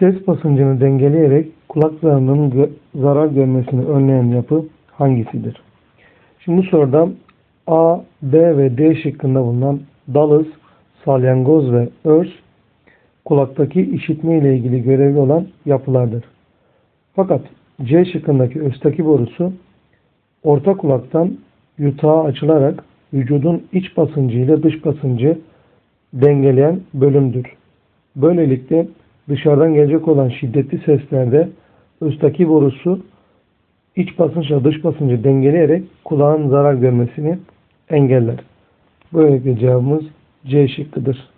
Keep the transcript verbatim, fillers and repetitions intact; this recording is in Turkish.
Ses basıncını dengeleyerek kulak zarının gö zarar görmesini önleyen yapı hangisidir? Şimdi bu soruda A, B ve D şıkkında bulunan dalız, salyangoz ve örs kulaktaki işitme ile ilgili görevli olan yapılardır. Fakat C şıkkındaki östaki borusu orta kulaktan yutağa açılarak vücudun iç basıncı ile dış basıncı dengeleyen bölümdür. Böylelikle dışarıdan gelecek olan şiddetli seslerde östaki borusu iç basınçla dış basıncı dengeleyerek kulağın zarar görmesini engeller. Böylelikle cevabımız C şıkkıdır.